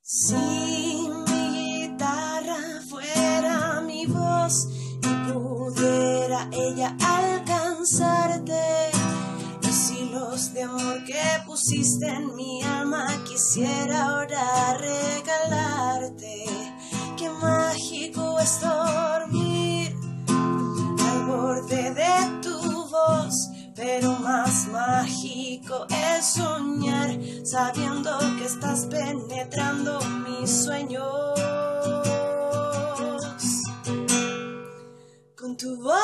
Si mi guitarra fuera mi voz y pudiera ella alcanzarte, los hilos de amor que pusiste en mi alma quisiera ahora regalarte. Qué mágico es dormir al borde de tu voz, pero más mágico es soñar sabiendo que estás penetrando mis sueños con tu voz.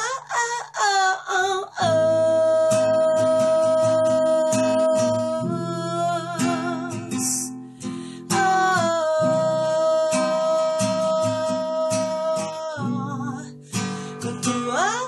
Con tu voz.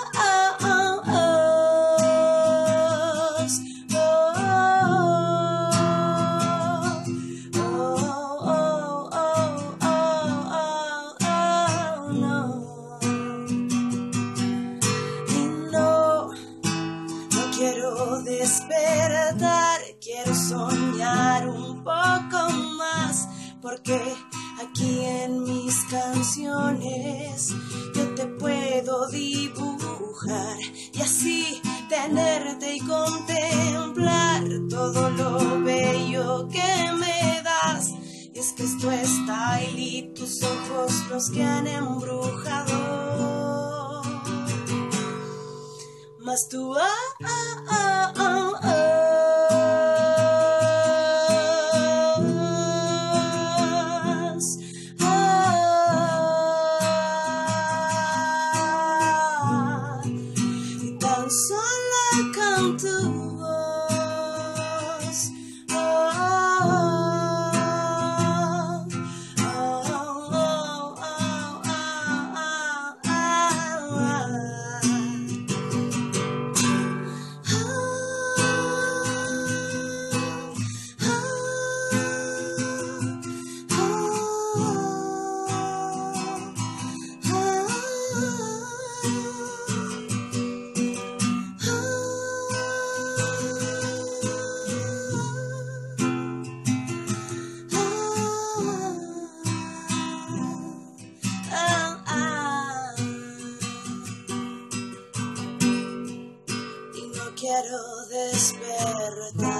Quiero despertar, quiero soñar un poco más, porque aquí en mis canciones yo te puedo dibujar y así tenerte y contemplar todo lo bello que me das. Y es que es tu style y tus ojos los que han embrujado. Mas tú y tan solo con tu voz. Quiero despertar.